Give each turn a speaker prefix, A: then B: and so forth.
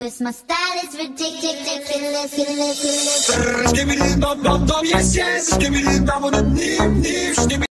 A: 'Cause my style is ridiculous.
B: Give me the bum bum bum, yes yes. Give me the bum bum nim nim.